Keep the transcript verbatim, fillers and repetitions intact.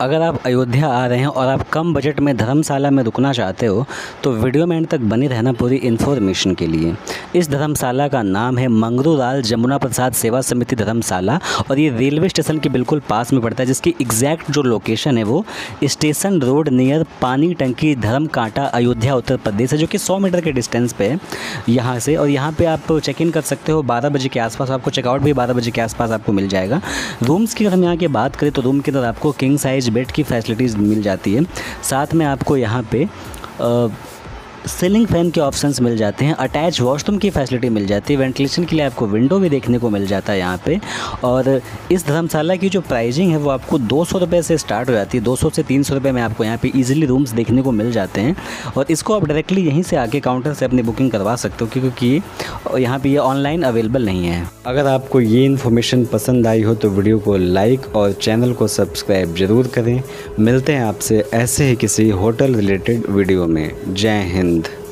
अगर आप अयोध्या आ रहे हैं और आप कम बजट में धर्मशाला में रुकना चाहते हो तो वीडियो में एंड तक बने रहना पूरी इन्फॉर्मेशन के लिए। इस धर्मशाला का नाम है मंगरूलाल जमुना प्रसाद सेवा समिति धर्मशाला और ये रेलवे स्टेशन के बिल्कुल पास में पड़ता है, जिसकी एग्जैक्ट जो लोकेशन है वो स्टेशन रोड नियर पानी टंकी धर्म कांटा अयोध्या उत्तर प्रदेश है, जो कि सौ मीटर के डिस्टेंस पे है यहाँ से। और यहाँ पे आप चेक इन कर सकते हो बारह बजे के आसपास, आपको चेकआउट भी बारह बजे के आसपास आपको मिल जाएगा। रूम्स की अगर हम यहाँ की बात करें तो रूम के अंदर आपको किंग साइज बेड की फैसिलिटीज़ मिल जाती है। साथ में आपको यहाँ पे आ, सीलिंग फैन के ऑप्शंस मिल जाते हैं, अटैच वॉशरूम की फैसिलिटी मिल जाती है, वेंटिलेशन के लिए आपको विंडो भी देखने को मिल जाता है यहाँ पे। और इस धर्मशाला की जो प्राइसिंग है वो आपको दो सौ रुपये से स्टार्ट हो जाती है, दो सौ से तीन सौ रुपये में आपको यहाँ पे इजीली रूम्स देखने को मिल जाते हैं। और इसको आप डायरेक्टली यहीं से आके काउंटर से अपनी बुकिंग करवा सकते हो, क्योंकि यहाँ पर ये ऑनलाइन अवेलेबल नहीं है। अगर आपको ये इन्फॉर्मेशन पसंद आई हो तो वीडियो को लाइक और चैनल को सब्सक्राइब ज़रूर करें। मिलते हैं आपसे ऐसे ही किसी होटल रिलेटेड वीडियो में। जय हिंद।